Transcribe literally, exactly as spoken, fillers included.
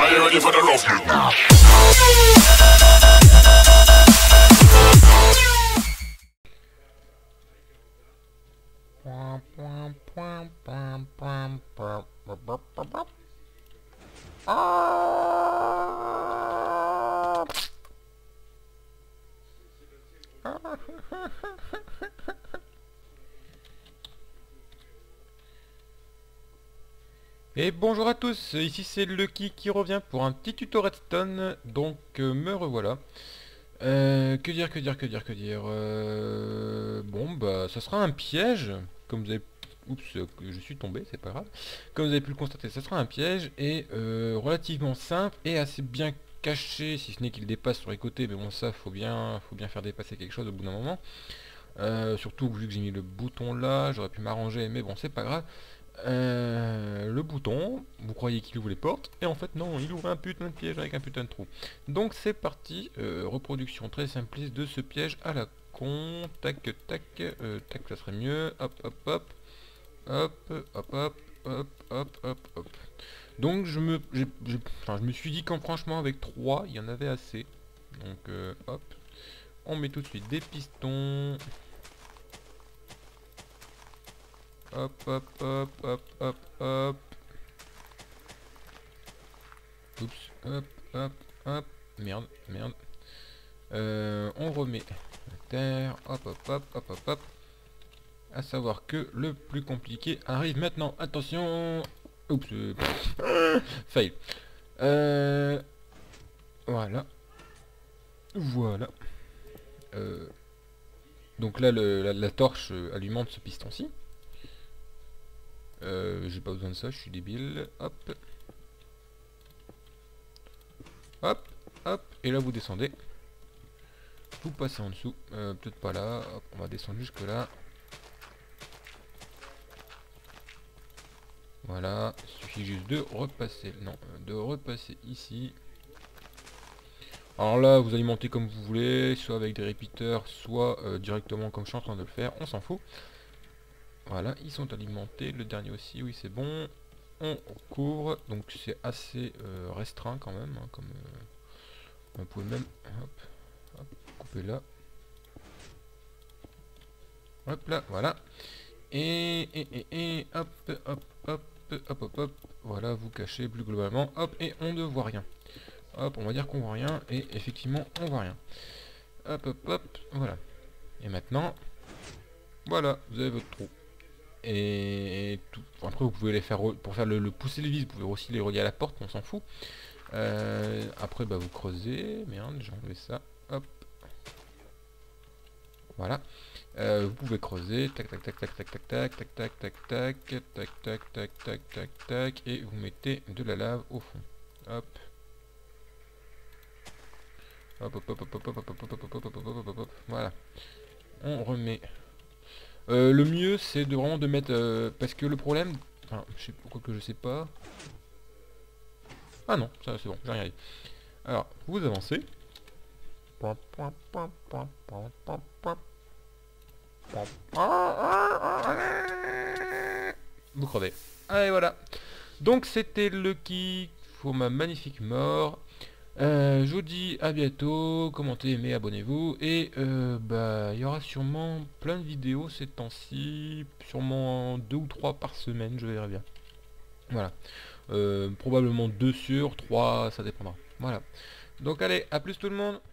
Are you ready for the rough now? Et bonjour à tous, ici c'est Lucky qui revient pour un petit tuto Redstone, donc euh, me revoilà. Euh, que dire, que dire, que dire, que dire euh, Bon bah ça sera un piège, comme vous avez... Oups, euh, je suis tombé, c'est pas grave. Comme vous avez pu le constater, ça sera un piège, et euh, relativement simple, et assez bien caché, si ce n'est qu'il dépasse sur les côtés, mais bon ça faut bien, faut bien faire dépasser quelque chose au bout d'un moment. Euh, surtout vu que j'ai mis le bouton là, j'aurais pu m'arranger, mais bon c'est pas grave. Euh, le bouton, vous croyez qu'il ouvre les portes, et en fait non, il ouvre un putain de piège avec un putain de trou. Donc c'est parti, euh, reproduction très simpliste de ce piège à la con, tac tac, euh, tac ça serait mieux, hop hop hop, hop hop hop, hop hop hop hop. Donc je me, j'ai, j'ai, enfin, je me suis dit qu'en franchement avec trois il y en avait assez. Donc euh, hop, on met tout de suite des pistons. Hop, hop, hop, hop, hop, hop. Oups, hop, hop, hop. Merde, merde. Euh, on remet la terre. Hop, hop, hop, hop, hop, hop. À savoir que le plus compliqué arrive maintenant. Attention. Oups. Euh, fail. Euh, voilà. Voilà. Euh, donc là, le, la, la torche alimente ce piston-ci. Euh, j'ai pas besoin de ça, je suis débile. Hop. Hop, hop. Et là, vous descendez. Vous passez en dessous. Euh, Peut-être pas là. Hop, on va descendre jusque là. Voilà. Il suffit juste de repasser. Non, de repasser ici. Alors là, vous alimentez comme vous voulez. Soit avec des repeaters, soit euh, directement comme je suis en train de le faire. On s'en fout. Voilà, ils sont alimentés. Le dernier aussi, oui, c'est bon. On couvre. Donc c'est assez euh, restreint quand même. Hein, comme euh, vous pouvez même hop, hop, couper là. Hop là, voilà. Et, et, et, et hop, hop, hop, hop, hop, hop. Voilà, vous cachez plus globalement. Hop, et on ne voit rien. Hop, on va dire qu'on voit rien. Et effectivement, on voit rien. Hop, hop, hop, voilà. Et maintenant, voilà, vous avez votre trou. Et tout. Après vous pouvez les faire pour faire le, le pousser les vis, vous pouvez aussi les relier à la porte, on s'en fout. Euh, après bah vous creusez, merde j'ai enlevé ça, hop. Voilà. Euh, vous pouvez creuser, tac tac tac tac tac tac tac tac tac tac tac tac tac tac tac tac tac et vous mettez de la lave au fond. Hop. Hop hop hop hop hop hop hop hop hop hop hop hop hop. Voilà. On remet. Euh, le mieux c'est de vraiment de mettre euh, parce que le problème, enfin je sais pourquoi que je sais pas. Ah non, ça c'est bon, j'ai rien dit. Alors, vous avancez. Vous crevez. Allez voilà. Donc c'était Lucky pour ma magnifique mort. Euh, je vous dis à bientôt, commentez, aimez, abonnez-vous et euh, bah il y aura sûrement plein de vidéos ces temps-ci, sûrement deux ou trois par semaine, je verrai bien. Voilà, euh, probablement deux sur trois, ça dépendra. Voilà. Donc allez, à plus tout le monde.